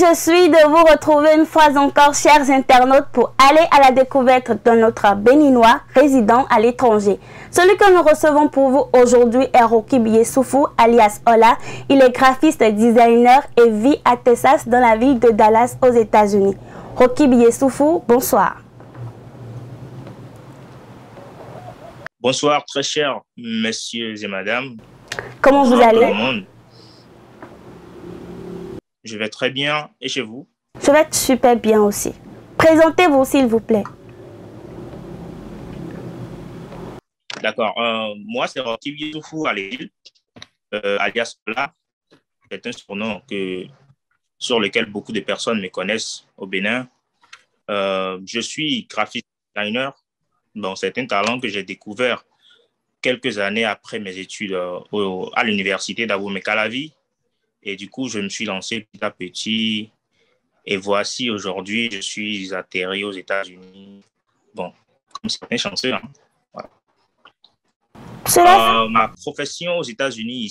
je suis de vous retrouver une fois encore, chers internautes, pour aller à la découverte d'un autre béninois résident à l'étranger. Celui que nous recevons pour vous aujourd'hui est Rocky Biesoufou, alias Ola. Il est graphiste, designer et vit à Texas, dans la ville de Dallas, aux États-Unis. Rocky Biesoufou, bonsoir. Bonsoir, très chers messieurs et madame. Comment vous allez? Tout le monde. Je vais très bien. Et chez vous? Je vais super bien aussi. Présentez-vous, s'il vous plaît. D'accord. Moi, c'est Rocky Biesoufou alias Ola. C'est un surnom sur lequel beaucoup de personnes me connaissent au Bénin. Je suis graphiste designer. Bon, c'est un talent que j'ai découvert quelques années après mes études à l'université d'Abomey-Calavi. Et du coup, je me suis lancé petit à petit. Et voici, aujourd'hui, je suis atterri aux États-Unis. Bon, comme certains chanceux. Hein. Voilà. Ma profession aux États-Unis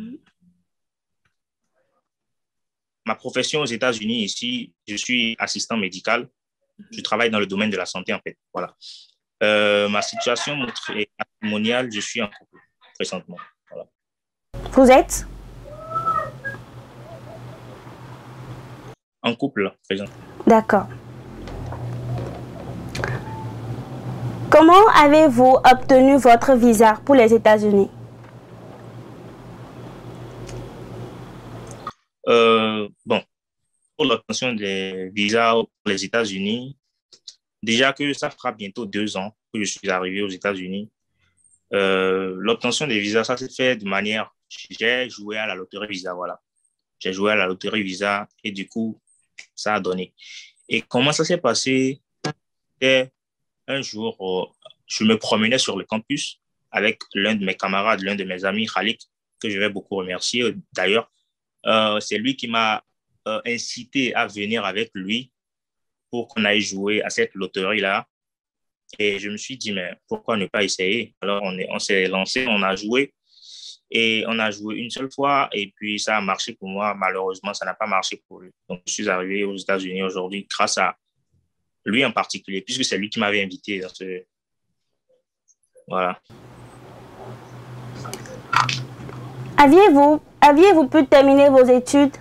ici, je suis assistant médical. Je travaille dans le domaine de la santé, en fait. Voilà. Ma situation matrimoniale, je suis en couple présentement. Voilà. Vous êtes? En couple, présentement. D'accord. Comment avez-vous obtenu votre visa pour les États-Unis? Bon, pour l'obtention des visas pour les États-Unis, déjà que ça fera bientôt 2 ans que je suis arrivé aux États-Unis. L'obtention des visas, ça s'est fait de manière... J'ai joué à la loterie visa, voilà. J'ai joué à la loterie visa et du coup, ça a donné. Et comment ça s'est passé? C'était un jour, je me promenais sur le campus avec l'un de mes camarades, l'un de mes amis, Khalid, que je vais beaucoup remercier. D'ailleurs, c'est lui qui m'a incité à venir avec lui pour qu'on aille jouer à cette loterie-là. Et je me suis dit, mais pourquoi ne pas essayer? Alors, on s'est lancé, on a joué. Et on a joué une seule fois et puis ça a marché pour moi. Malheureusement, ça n'a pas marché pour lui. Donc, je suis arrivé aux États-Unis aujourd'hui grâce à lui en particulier, puisque c'est lui qui m'avait invité dans ce... Voilà. Aviez-vous pu terminer vos études?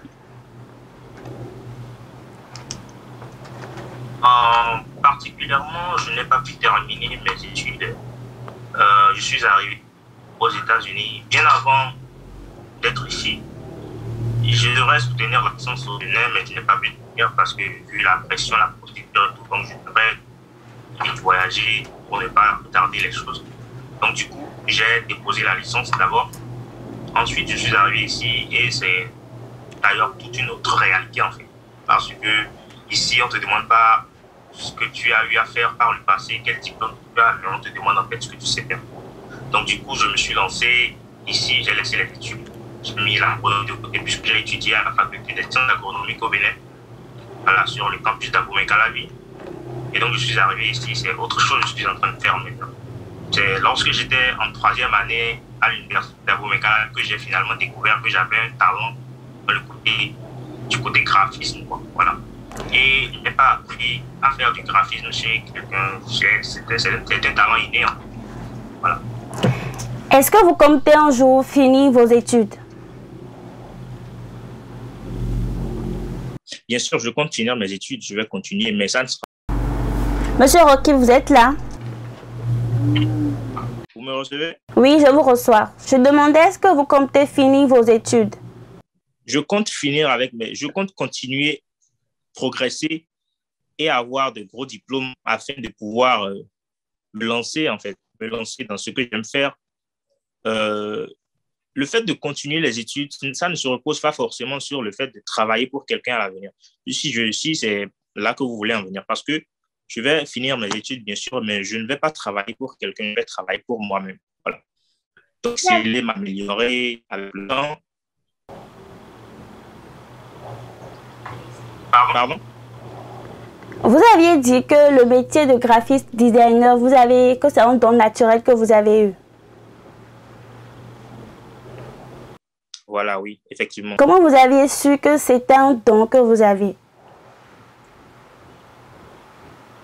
Particulièrement, je n'ai pas pu terminer mes études. Je suis arrivé aux États-Unis bien avant d'être ici. Je devrais soutenir la licence au Bénin, mais je n'ai pas pu le faire parce que vu la pression, la procédure et tout, donc je devrais vite voyager pour ne pas retarder les choses. Donc du coup, j'ai déposé la licence d'abord. Ensuite, je suis arrivé ici et c'est d'ailleurs toute une autre réalité en fait. Parce que ici, on ne te demande pas ce que tu as eu à faire par le passé, quel diplôme tu as, mais on te demande en fait ce que tu sais faire. Donc, du coup, je me suis lancé ici, j'ai laissé les études. J'ai mis l'agronomie de côté puisque j'ai étudié à la faculté des sciences agronomiques au Bénin, voilà, sur le campus d'Abomey-Calavi. Et donc, je suis arrivé ici, c'est autre chose que je suis en train de faire maintenant. C'est lorsque j'étais en 3e année à l'université d'Abomey-Calavi que j'ai finalement découvert que j'avais un talent dans du côté graphisme, quoi. Voilà. Et je n'ai pas appris à faire du graphisme chez quelqu'un, c'est un talent inné, en fait. Voilà. Est-ce que vous comptez un jour finir vos études? Bien sûr, je compte finir mes études, je vais continuer, mais ça ne sera... Monsieur Rocky, vous êtes là? Vous me recevez? Oui, je vous reçois. Je demandais, est-ce que vous comptez finir vos études? Je compte je compte continuer, progresser et avoir de gros diplômes afin de pouvoir me lancer dans ce que j'aime faire. Le fait de continuer les études, ça ne se repose pas forcément sur le fait de travailler pour quelqu'un à l'avenir. Si c'est là que vous voulez en venir, parce que je vais finir mes études, bien sûr, mais je ne vais pas travailler pour quelqu'un, je vais travailler pour moi-même. Voilà. Donc, c'est m'améliorer avec le temps. Pardon? Vous aviez dit que le métier de graphiste designer, que c'est un don naturel que vous avez eu. Voilà, oui, effectivement. Comment vous aviez su que c'était un don que vous aviez?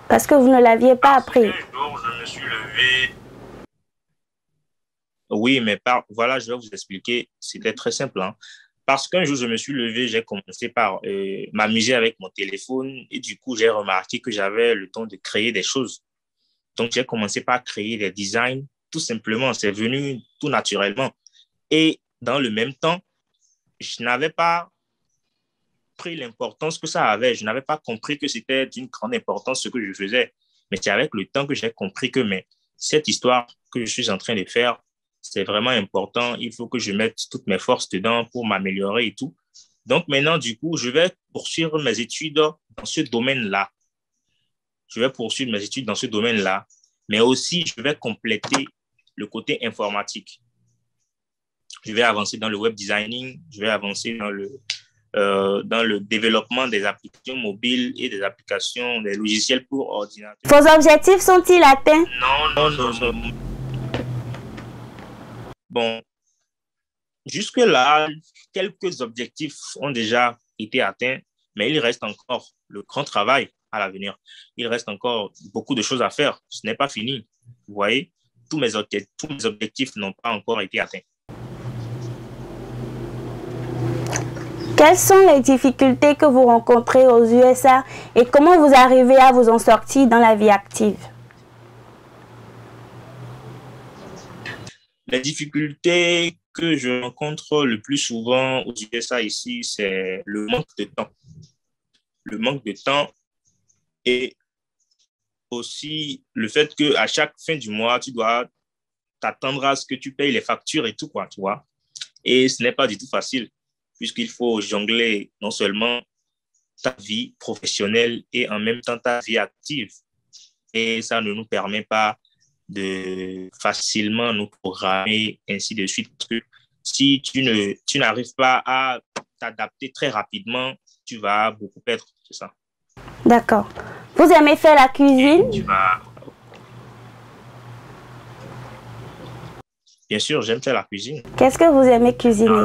Parce que vous ne l'aviez pas appris. Un jour, je me suis levé. Oui, mais voilà, je vais vous expliquer. C'était très simple, hein. Parce qu'un jour, je me suis levé, j'ai commencé par m'amuser avec mon téléphone et du coup, j'ai remarqué que j'avais le temps de créer des choses. Donc, j'ai commencé par créer des designs. Tout simplement, c'est venu tout naturellement. Et dans le même temps, je n'avais pas pris l'importance que ça avait. Je n'avais pas compris que c'était d'une grande importance ce que je faisais. Mais c'est avec le temps que j'ai compris que cette histoire que je suis en train de faire, c'est vraiment important. Il faut que je mette toutes mes forces dedans pour m'améliorer et tout. Donc maintenant, du coup, je vais poursuivre mes études dans ce domaine-là. Je vais poursuivre mes études dans ce domaine-là. Mais aussi, je vais compléter le côté informatique. Je vais avancer dans le web designing. Je vais avancer dans le développement des applications mobiles et des applications, des logiciels pour ordinateur. Vos objectifs sont-ils atteints? Non. Bon, jusque-là, quelques objectifs ont déjà été atteints, mais il reste encore le grand travail à l'avenir. Il reste encore beaucoup de choses à faire. Ce n'est pas fini. Vous voyez, tous mes objectifs n'ont pas encore été atteints. Quelles sont les difficultés que vous rencontrez aux USA et comment vous arrivez à vous en sortir dans la vie active? Les difficultés que je rencontre le plus souvent aux USA ici, c'est le manque de temps. Le manque de temps et aussi le fait qu'à chaque fin du mois, tu dois t'attendre à ce que tu payes les factures et tout, quoi, tu vois. Et ce n'est pas du tout facile, puisqu'il faut jongler non seulement ta vie professionnelle et en même temps ta vie active. Et ça ne nous permet pas de facilement nous programmer, ainsi de suite. Parce que si tu n'arrives pas à t'adapter très rapidement, tu vas beaucoup perdre, c'est ça. D'accord. Vous aimez faire la cuisine? Bien sûr, j'aime faire la cuisine. Qu'est-ce que vous aimez cuisiner?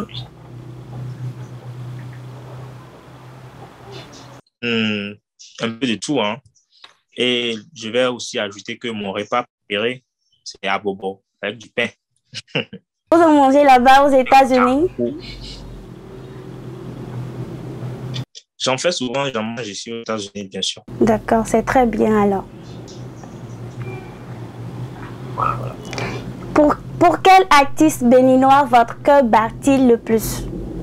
Un peu de tout, hein. Et je vais aussi ajouter que mon repas préféré, c'est abobo, avec du pain. Vous en mangez là-bas aux États-Unis? J'en fais souvent, j'en mange ici aux États-Unis, bien sûr. D'accord, c'est très bien alors. Voilà. Pour quel artiste béninois votre cœur bat-il le plus?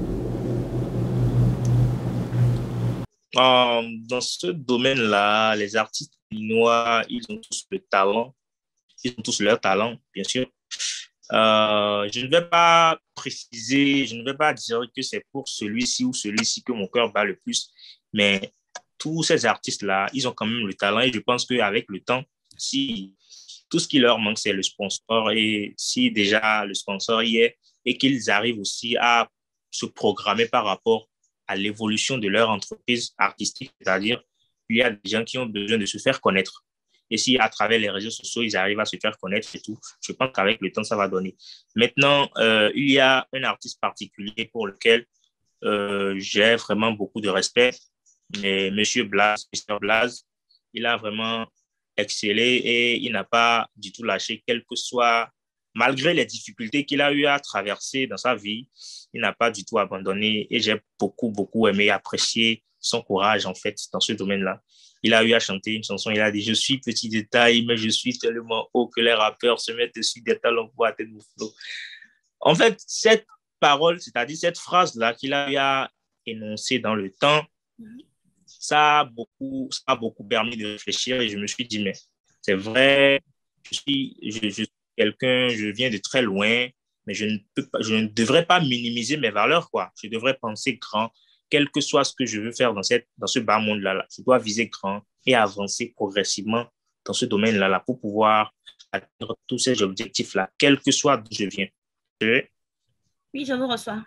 Dans ce domaine-là, les artistes béninois, ils ont tous le talent. Ils ont tous leur talent, bien sûr. Je ne vais pas préciser, je ne vais pas dire que c'est pour celui-ci ou celui-ci que mon cœur bat le plus, mais tous ces artistes-là, ils ont quand même le talent et je pense qu'avec le temps, si tout ce qui leur manque, c'est le sponsor et si déjà le sponsor y est et qu'ils arrivent aussi à se programmer par rapport à l'évolution de leur entreprise artistique, c'est-à-dire il y a des gens qui ont besoin de se faire connaître. Et si à travers les réseaux sociaux, ils arrivent à se faire connaître et tout, je pense qu'avec le temps, ça va donner. Maintenant, il y a un artiste particulier pour lequel j'ai vraiment beaucoup de respect. Mais Monsieur Blaze, Mr. Blaze, il a vraiment excellé et il n'a pas du tout lâché, quel que soit, malgré les difficultés qu'il a eu à traverser dans sa vie, il n'a pas du tout abandonné et j'ai beaucoup aimé, apprécié son courage en fait dans ce domaine-là. Il a eu à chanter une chanson, il a dit « Je suis petit de taille, mais je suis tellement haut que les rappeurs se mettent dessus des talons pour atteindre mon flow. » En fait, cette parole, c'est-à-dire cette phrase-là qu'il a eu à énoncer dans le temps, ça a beaucoup permis de réfléchir et je me suis dit, mais c'est vrai, je suis quelqu'un, je viens de très loin, mais je ne devrais pas minimiser mes valeurs, quoi. Je devrais penser grand, quel que soit ce que je veux faire dans ce bas monde-là. Je dois viser grand et avancer progressivement dans ce domaine-là pour pouvoir atteindre tous ces objectifs-là, quel que soit d'où je viens. Oui, je vous reçois.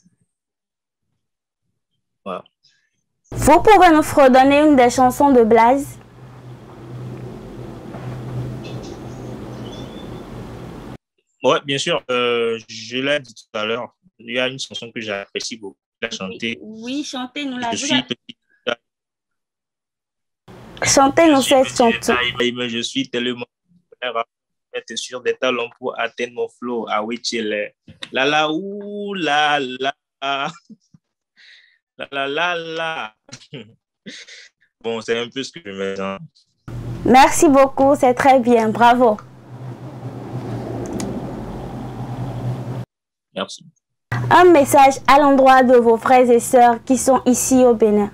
Voilà. Vous pouvez nous fredonner une des chansons de Blaze? Oui, bien sûr. Je l'ai dit tout à l'heure. Il y a une chanson que j'apprécie beaucoup. Il a chanté. Oui, chantez-nous la. Je suis petit. Chantez-nous cette chanson. Mais je suis tellement être sur des talons pour atteindre mon flow. Ah oui, chill. La la ouh la la la la la la. Bon, c'est un peu ce que je me sens. Merci beaucoup, c'est très bien. Bravo. Merci. Un message à l'endroit de vos frères et sœurs qui sont ici au Bénin.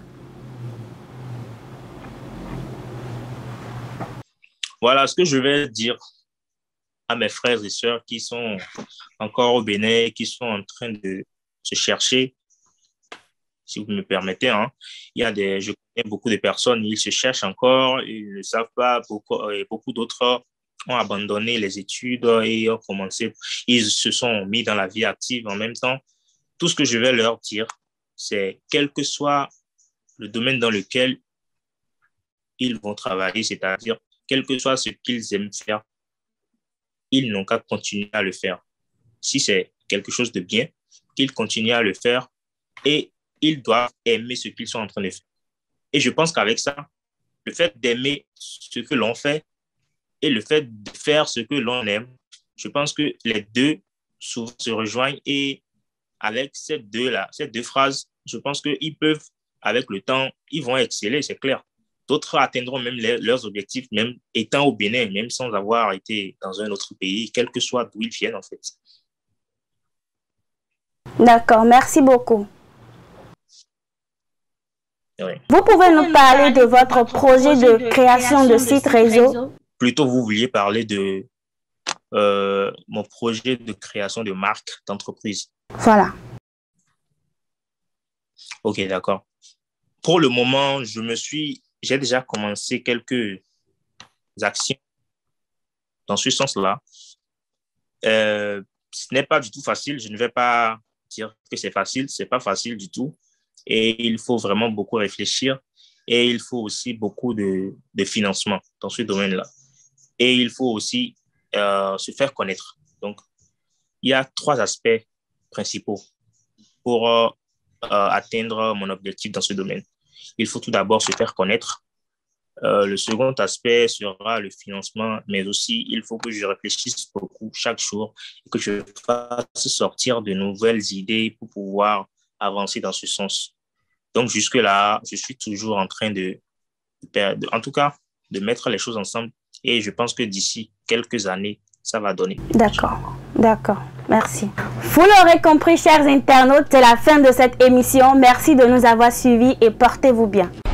Voilà ce que je vais dire à mes frères et sœurs qui sont encore au Bénin, qui sont en train de se chercher, si vous me permettez. Hein. Je connais beaucoup de personnes, ils se cherchent encore, ils ne savent pas, beaucoup d'autres ont abandonné les études et ont commencé, ils se sont mis dans la vie active en même temps. Tout ce que je vais leur dire, c'est quel que soit le domaine dans lequel ils vont travailler, c'est-à-dire quel que soit ce qu'ils aiment faire, ils n'ont qu'à continuer à le faire. Si c'est quelque chose de bien, qu'ils continuent à le faire et ils doivent aimer ce qu'ils sont en train de faire. Et je pense qu'avec ça, le fait d'aimer ce que l'on fait et le fait de faire ce que l'on aime, je pense que les deux souvent se rejoignent et avec ces deux phrases, je pense qu'ils peuvent, avec le temps, ils vont exceller, c'est clair. D'autres atteindront même leurs objectifs, même étant au Bénin, même sans avoir été dans un autre pays, quel que soit d'où ils viennent en fait. D'accord, merci beaucoup. Oui. Vous pouvez nous parler de votre projet de création de site réseau? Plutôt, vous vouliez parler de mon projet de création de marque d'entreprise. Voilà. Ok, d'accord. Pour le moment, j'ai déjà commencé quelques actions dans ce sens-là. Ce n'est pas du tout facile. Je ne vais pas dire que c'est facile. Ce n'est pas facile du tout. Et il faut vraiment beaucoup réfléchir. Et il faut aussi beaucoup de financement dans ce domaine-là. Et il faut aussi se faire connaître. Donc, il y a 3 aspects principaux pour atteindre mon objectif dans ce domaine. Il faut tout d'abord se faire connaître. Le second aspect sera le financement, mais aussi il faut que je réfléchisse beaucoup chaque jour et que je fasse sortir de nouvelles idées pour pouvoir avancer dans ce sens. Donc jusque-là, je suis toujours en train en tout cas, de mettre les choses ensemble et je pense que d'ici quelques années, ça va donner. D'accord, d'accord. Merci. Vous l'aurez compris, chers internautes, c'est la fin de cette émission. Merci de nous avoir suivis et portez-vous bien.